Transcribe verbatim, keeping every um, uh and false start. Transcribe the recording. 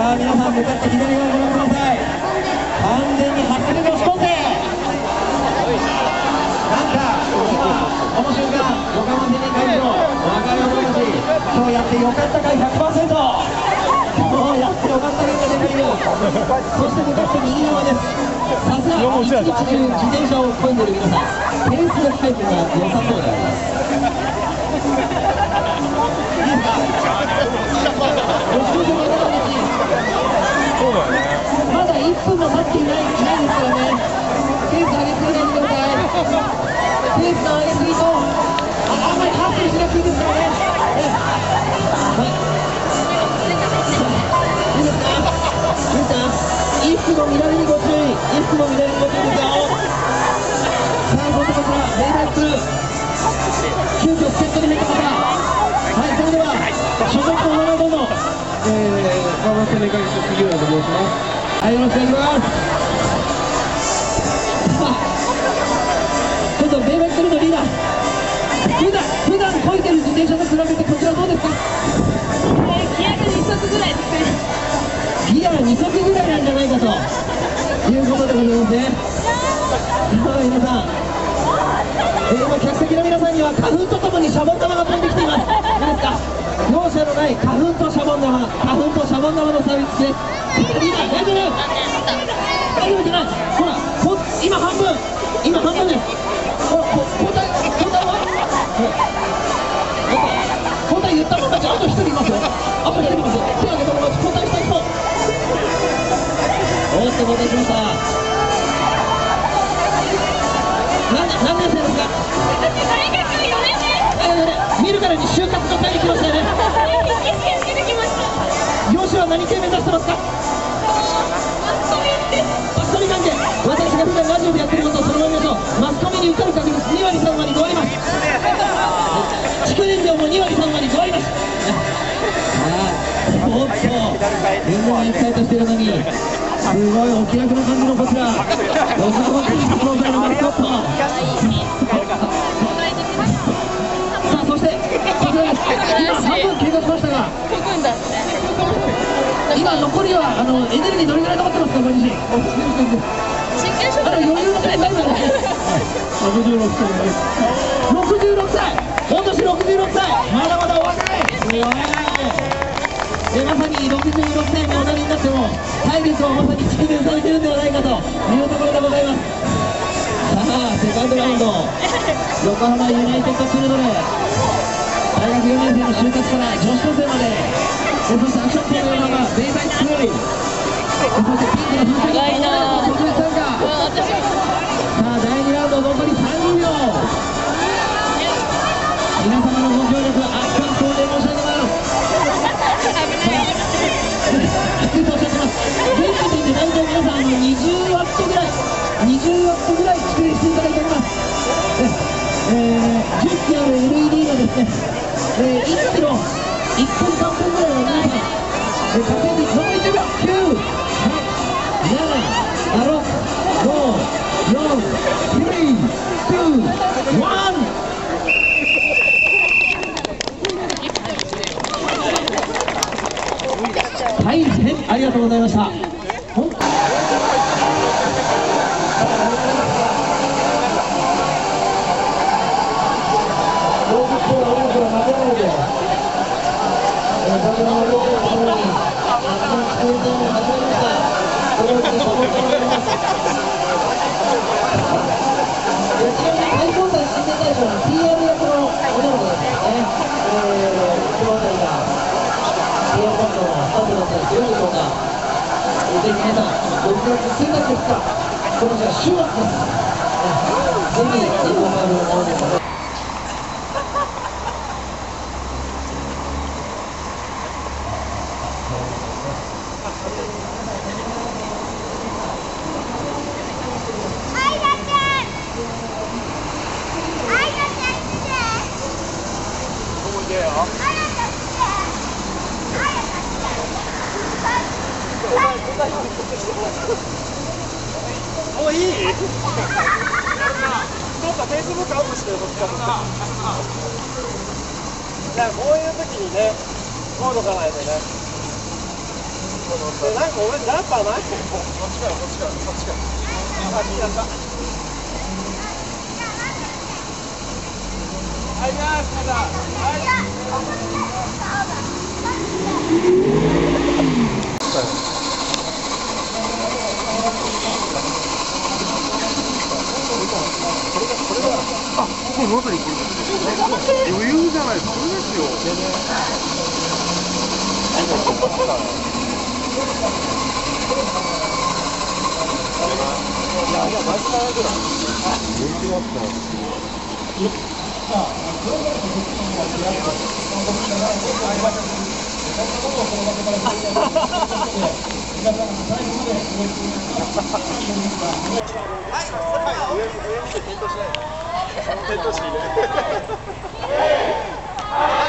さあ皆さん向かって左側をご覧ください。完全に走りの仕込んで、なんか今この瞬間横浜市民会議の若い者たち、今日やってよかったかい ひゃくパーセント、 もうやってよかったかいが出ている。そして向かって右側です。さすが一日中自転車を漕いでいる皆さん、ペース配分が良さそうであります。いいですか、ご視聴の方たち、まだいっぷんも経っていないいないですからね、ペース上げすぎないでください。ペースの上げすぎと あ, あんまりハッスルしなくていいですからね。はい、いいですか、いいですか、衣服の乱れにご注意、衣服の乱れにご注意ですよ。さあそしてこちらレイバック急遽助っ人に入った方、はい、それでは所属の名前どうぞ。 えー、川端メカニック杉浦と申します。 はい、よろしくお願いします。さあちょっとレイバックルのリーダー、普段普段漕いでる自転車と比べてこちらどうですか。 ギアがに足ぐらいですね。 ギアに足ぐらいなんじゃないかということでございますね。さあ皆さん、えー、今客席の皆さんには花粉とともにシャボン玉が飛んできています。いいですか、容赦のない花粉とシャボン玉、花粉とシャボン玉のサービスです。リーダー大丈夫大丈夫じゃない、ほらこ今半分今半分です。ほらこ交代交代は交代言ったもんだけあと一人いますよ。あと一人いますよ。手を挙げたまま交代した人、おっと交代しました。何何年生ですか。 私大学よねん生。 見るからに就活の会に来ましたよね。 出てきました。 業種は何系目指してますか。 マスコミです。 マスコミ関係、私が普段ラジオでやってることをそのまま見ましょう。マスコミに受かる確率にわりさんわりごわります。築年量もにわりさんわりごわります。さあおっと全然エキサイトしてるのにすごいお気楽な感じのこちら横浜市立総裁のマスコット。さあそしてこちらです。今半分経過しましたが、今残りはあのエネルギーどれぐらい残ってますか。ご自身あれ余裕のタイムだね。ろくじゅうろくさいです。ろくじゅうろくさい、御年ろくじゅうろくさい、まだまだお若い。すごい。でまさにろくじゅうろくさいにおなりになっても体力はまさに蓄電されているんではないかというところでございます。さあセカンドラウンド、横浜ユナイテッドチルドレン、大学よねん生の就活から女子高生まで、そしてアクションチームのがベイバイクスローリー、そしてピンクの風船が特別参加。さあだいにラウンド残りさんじゅうびょう、皆様のご協力圧巻そうで申し上げます。きついとおっしゃってます。現時点で大体皆さんあのにじゅうワットぐらいにじゅうワットぐらい蓄電していただいております。えー、じゅっキある エルイーディー のですね、えー、いちキロいっぷんさんぷんぐらいの皆さん、えー、稼いで残りじゅうびょう、きゅう、はち、なな、ろく、ご、よん、さん、に、いち、大変ありがとうございました。ぜひ皆さん、ろくがつついたちですか、この日は週末です。ぜひ、横浜の方でも。 もういい？どっかフェイスブックアップしてる、どっかと。だからこういう時にね、コードがないとね。 なんか俺ジャンパーない？こっちからこっちからこっちから。あ、いいやった。はい、じゃあ、まだ。はい。あ、これまさにこれ余裕じゃないですか。これですよ。いやいや、マジかぐらい。人気だった。はい、上見て転倒しない。転倒しない。